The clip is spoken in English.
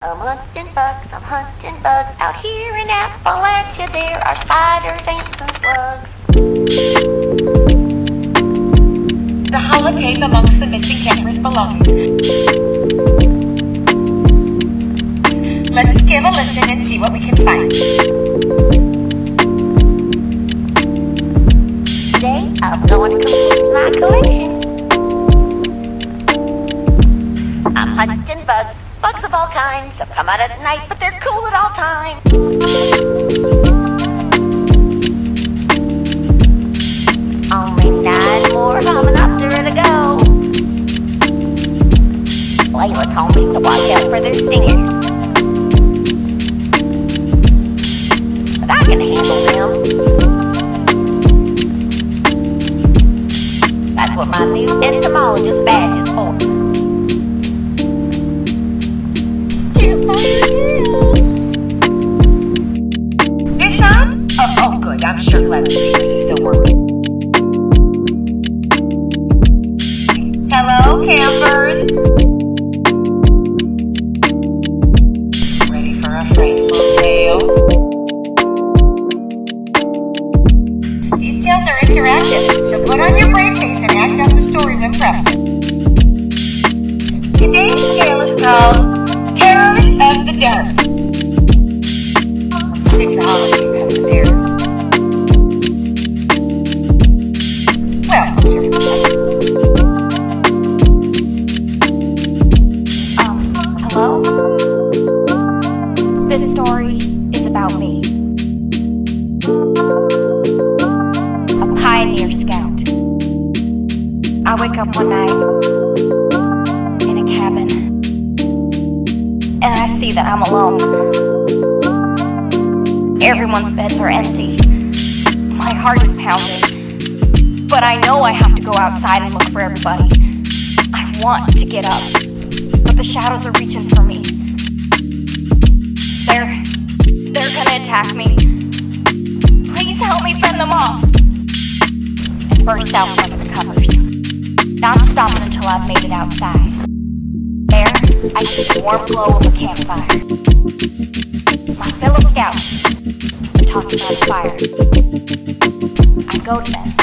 I'm hunting bugs out here in Appalachia. There are spiders, ants, and slugs. The holotape amongst the missing camper's belongings. Let's give a listen and see what we can find. Today, I'm going to complete my collection. I'm hunting bugs. Bugs of all kinds. Some come out at night, but they're cool at all times. Only 9 more Hominoptera to go. Layla told me to watch out for their stingers. But I can handle them. That's what my new entomologist badge is for. Your son? Oh, good. I'm sure glad the speakers are still working. Hello, campers. Ready for a frightful tale? These tales are interactive, so put on your brave face and act out the story when pressed. Today's tale is called Terrors of the Dark. It's a holiday of the terrors. Welcome to hello? This story is about me. A pioneer scout. I wake up one night in a cabin and I see that I'm alone. Everyone's beds are empty. My heart is pounding. But I know I have to go outside and look for everybody. I want to get up, but the shadows are reaching for me. They're gonna attack me. Please help me fend them off. And burst out from under the covers. Not stopping until I've made it outside. There, I see the warm glow of a campfire. My fellow scouts are talking by the fire. I go to them.